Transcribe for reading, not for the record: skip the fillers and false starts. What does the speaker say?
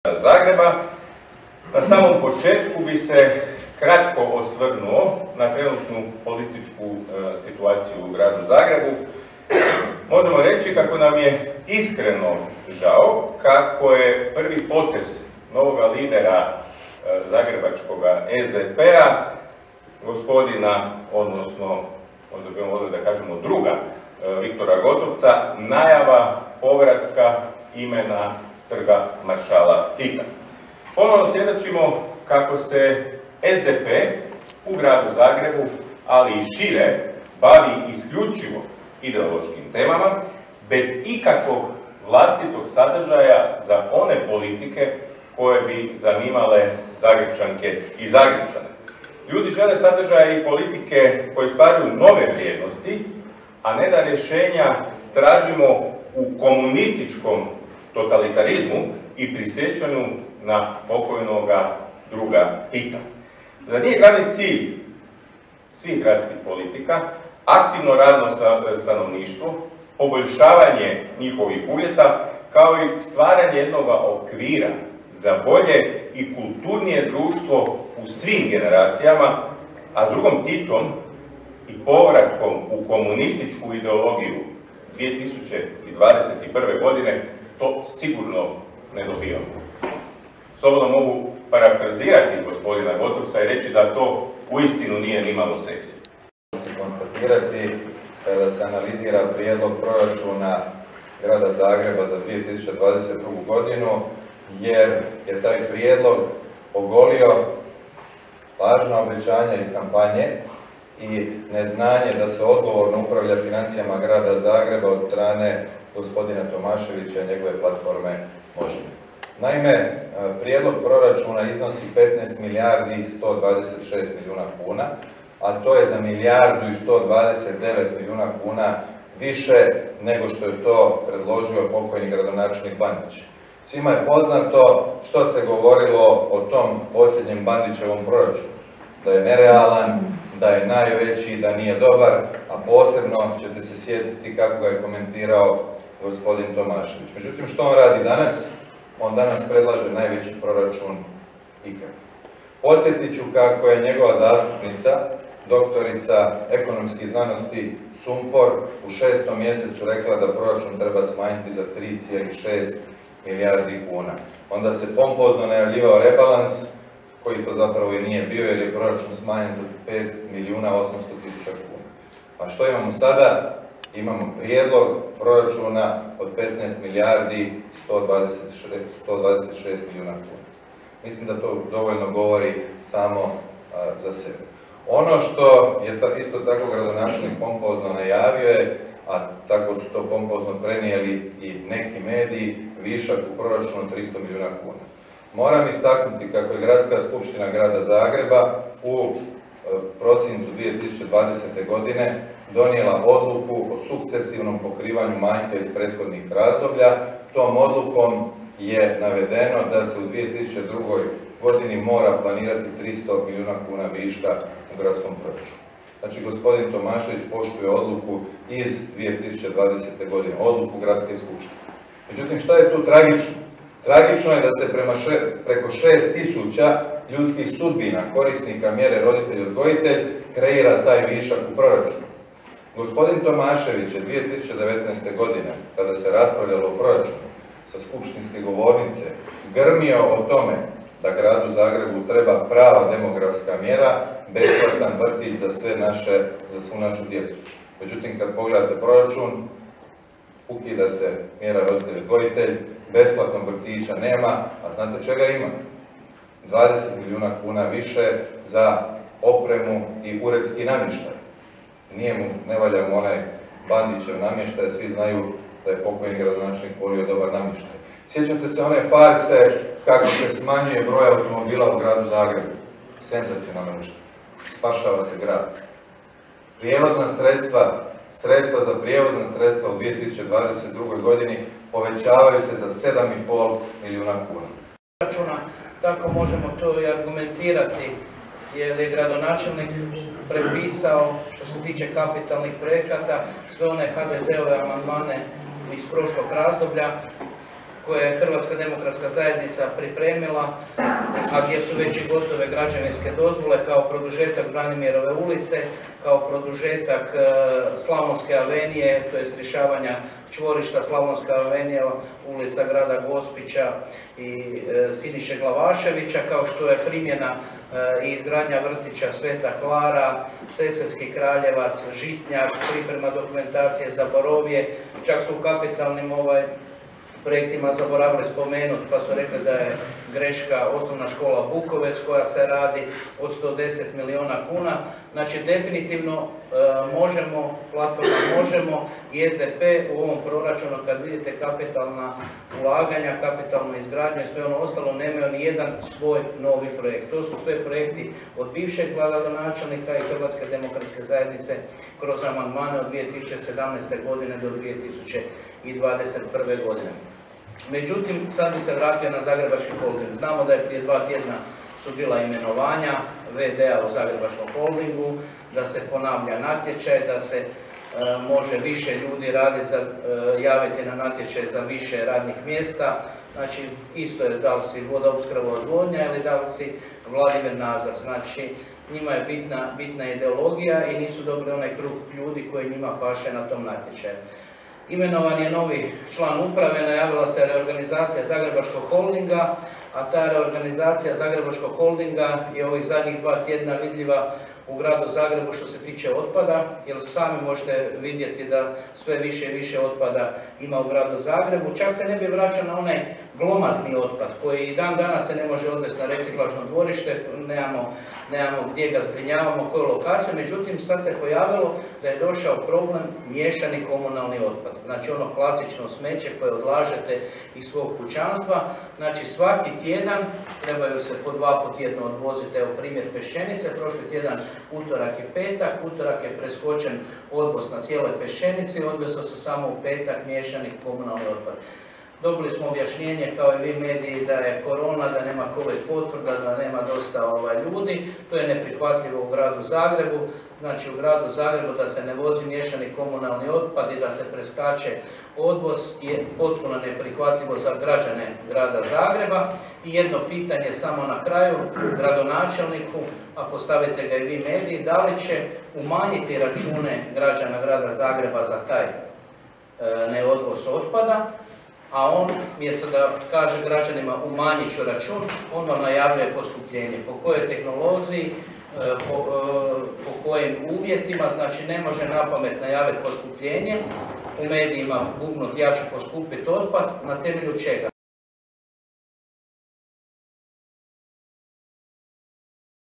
Zagreba. Na samom početku bi se kratko osvrnuo na trenutnu političku situaciju u gradu Zagrebu. Možemo reći kako nam je iskreno žao kako je prvi potez novoga lidera zagrebačkog SDP-a, gospodina, odnosno, možda bi mogli da kažemo druga, Viktora Gotovca, najava povratka imena trga maršala Tita. Ponovno svjedočimo kako se SDP u gradu Zagrebu, ali i šire, bavi isključivo ideološkim temama, bez ikakvog vlastitog sadržaja za one politike koje bi zanimale Zagrepčanke i Zagrepčane. Ljudi žele sadržaje i politike koje stvaraju nove vrijednosti, a ne da rješenja tražimo u komunističkom totalitarizmu i prisjećanju na pokojnoga druga Tita. Zar nije glavni cilj svih gradskih politika aktivno radno stanovništvo, poboljšavanje njihovih uvjeta, kao i stvaranje jednog okvira za bolje i kulturnije društvo u svim generacijama, a s drugom Titom i povratkom u komunističku ideologiju 2021. godine to sigurno ne dobivamo. Slobodno mogu parafrazirati gospodina Gotovca i reći da to uistinu nije nimalo seksi. Se konstatirati kada se analizira prijedlog proračuna Grada Zagreba za 2022. godinu, jer je taj prijedlog ogolio lažna obećanja iz kampanje i neznanje da se odgovorno upravlja financijama Grada Zagreba od strane gospodina Tomaševića i njegove platforme Možemo. Naime, prijedlog proračuna iznosi 15 milijardi 126 milijuna kuna, a to je za milijardu i 129 milijuna kuna više nego što je to predložio pokojni gradonačelnik Anić. Svima je poznato što se govorilo o tom posljednjem Bandićevom proračunu. Da je nerealan, da je najveći, da nije dobar, a posebno ćete se sjetiti kako ga je komentirao gospodin Tomašević. Međutim, što on radi danas? On danas predlaže najveći proračun ikad. Podsjetit ću kako je njegova zastupnica, doktorica ekonomskih znanosti Sumpor, u 6. mjesecu rekla da proračun treba smanjiti za 3,6 milijardi kuna. Onda se pompozno najavljivao rebalans, koji to zapravo i nije bio, jer je proračun smanjen za 5 milijuna 800 tisuća kuna. A što imamo sada? Imamo prijedlog proračuna od 15 milijardi 126 milijuna kuna. Mislim da to dovoljno govori samo za sebe. Ono što je isto tako gradonačelnik pompozno najavio je, a tako su to pompozno prenijeli i neki mediji, višak u proračunu 300 milijuna kuna. Moram istaknuti kako je Gradska skupština Grada Zagreba u prosincu 2020. godine donijela odluku o sukcesivnom pokrivanju manjka iz prethodnih razdoblja. Tom odlukom je navedeno da se u 2002. godini mora planirati 300 milijuna kuna viška u gradskom proračunu. Znači, gospodin Tomašević poštuje odluku iz 2020. godine, odluku Gradske skupštine. Međutim, šta je tu tragično? Tragično je da se preko 6.000 ljudskih sudbina korisnika mjere roditelj-odgojitelj kreira taj višak u proračunu. Gospodin Tomašević je 2019. godine, kada se raspravljalo o proračunu, sa skupštinske govornice, grmio o tome da gradu Zagrebu treba prava demografska mjera, besplatan vrtić za svu našu djecu. Međutim, kad pogledate proračun, ukida se mjera roditelj-odgojitelj, besplatnog vrtića nema, a znate čega ima? 20 milijuna kuna više za opremu i uredski namještaj. Ne valja mu onaj Bandićev namještaj, svi znaju da je pokojni gradonačelnik volio dobar namještaj. Sjećate se one farse kako se smanjuje broj automobila u gradu Zagrebu. Senzacionalno nešto. Spašava se grad. Prijevozna sredstva za prijevozna sredstva u 2022. godini povećavaju se za 7,5 milijuna kuna. Tako možemo to i argumentirati, jer je gradonačelnik prepisao, što se tiče kapitalnih projekata, sve one HDZ-ove amandmane iz prošlog razdoblja, koje je Hrvatska demokratska zajednica pripremila, a gdje su već i gotove građevinske dozvole, kao produžetak Branimirove ulice, kao produžetak Slavonske avenije, to je rješavanja čvorišta Slavonska avenija, ulica Grada Gospića i Siniše Glavaševića, kao što je primjena i izgradnja vrtića Sveta Klara, Sesvetski Kraljevac, Žitnjak, priprema dokumentacije za Borovje, čak su u kapitalnim projektima zaboravili spomenuti, pa su rekli da je greška osnovna škola Bukovec koja se radi od 110 milijuna kuna. Znači definitivno možemo, platforma možemo i SDP u ovom proračunu kad vidite kapitalna ulaganja, kapitalnu izgradnju i sve ono ostalo, nemaju ni jedan svoj novi projekt. To su sve projekti od bivšeg gradonačelnika i Hrvatske demokratske zajednice kroz amandmane od 2017. godine do 2021. godine. Međutim, sad bi se vratio na Zagrebački holding. Znamo da je prije 2 tjedna su bila imenovanja VD-a u Zagrebačkom holdingu, da se ponavlja natječaj, da se može više ljudi javiti na natječaj za više radnih mjesta. Znači, isto je da li si vodoopskrba odvodnja ili da li si Vladimir Nazor. Znači, njima je bitna ideologija i nisu dobili onaj krug ljudi koji njima paše na tom natječaju. Imenovan je novi član uprave, najavila se reorganizacija Zagrebačkog holdinga, a ta reorganizacija Zagrebačkog holdinga je ovih zadnjih 2 tjedna vidljiva u gradu Zagrebu što se tiče otpada, jer sami možete vidjeti da sve više i više otpada ima u gradu Zagrebu. Čak se ne bi vraćao na onaj glomazni otpad koji i dan danas se ne može odvesti na reciklažno dvorište, nemamo gdje ga zbrinjavamo, koju lokaciju, međutim sad se pojavilo da je došao problem miješani komunalni otpad. Znači ono klasično smeće koje odlažete iz svog kućanstva, znači svaki tjedan trebaju se po 2 puta tjedno odvoziti, evo primjer Peščenice, prošli tjedan utorak i petak, utorak je preskočen odvoz na cijeloj Peščenici, odvezao se samo u petak miješani komunalni otpad. Dobili smo objašnjenje kao i vi mediji da je korona, da nema COVID potvrda, da nema dosta ljudi. To je neprihvatljivo u gradu Zagrebu. Znači u gradu Zagrebu da se ne vozi miješani komunalni otpad i da se preskače odvoz je potpuno neprihvatljivo za građane grada Zagreba. I jedno pitanje samo na kraju gradonačelniku, a postavite ga i vi mediji, da li će umanjiti račune građana grada Zagreba za taj neodvoz otpada, a on, mjesto da kaže građanima umanjit ću račun, on vam najavljuje poskupljenje. Po kojoj tehnologiji, po kojim uvjetima, znači ne može napamet najaviti poskupljenje, u medijima bubnut ja ću poskupiti otpad, na temelju čega?